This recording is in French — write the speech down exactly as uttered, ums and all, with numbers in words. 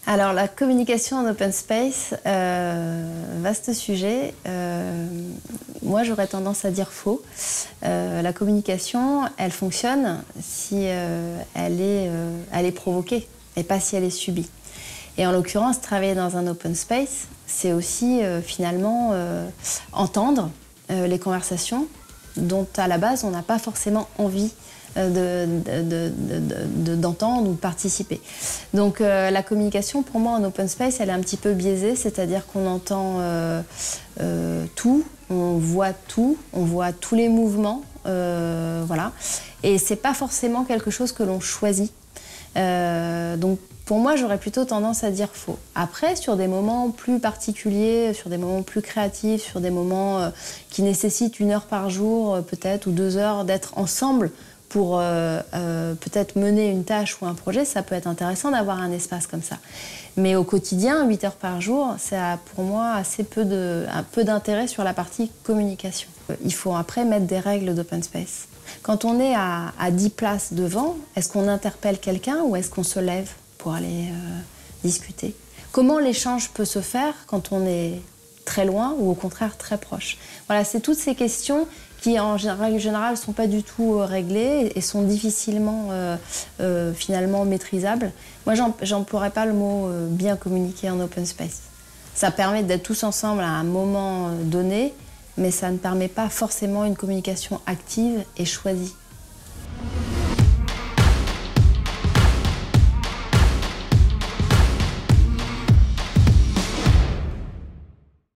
Alors la communication en open space, euh, vaste sujet. Euh, moi j'aurais tendance à dire faux. Euh, la communication, elle fonctionne si euh, elle est, euh, elle est provoquée et pas si elle est subie. Et en l'occurrence, travailler dans un open space, c'est aussi euh, finalement euh, entendre euh, les conversations dont à la base on n'a pas forcément envie De, de, de, de, d'entendre ou de participer. Donc euh, la communication pour moi en open space elle est un petit peu biaisée, c'est-à-dire qu'on entend euh, euh, tout, on voit tout, on voit tous les mouvements, euh, voilà. Et c'est pas forcément quelque chose que l'on choisit. Euh, donc pour moi j'aurais plutôt tendance à dire faux. Après sur des moments plus particuliers, sur des moments plus créatifs, sur des moments euh, qui nécessitent une heure par jour euh, peut-être ou deux heures d'être ensemble pour euh, euh, peut-être mener une tâche ou un projet, ça peut être intéressant d'avoir un espace comme ça. Mais au quotidien, huit heures par jour, ça a pour moi assez peu de, un peu d'intérêt sur la partie communication. Il faut après mettre des règles d'open space. Quand on est à, à dix places devant, est-ce qu'on interpelle quelqu'un ou est-ce qu'on se lève pour aller euh, discuter? Comment l'échange peut se faire quand on est très loin ou au contraire très proche? Voilà, c'est toutes ces questions qui en règle générale ne sont pas du tout réglées et sont difficilement euh, euh, finalement maîtrisables. Moi, j'emploierais pas le mot euh, bien communiquer en open space. Ça permet d'être tous ensemble à un moment donné, mais ça ne permet pas forcément une communication active et choisie.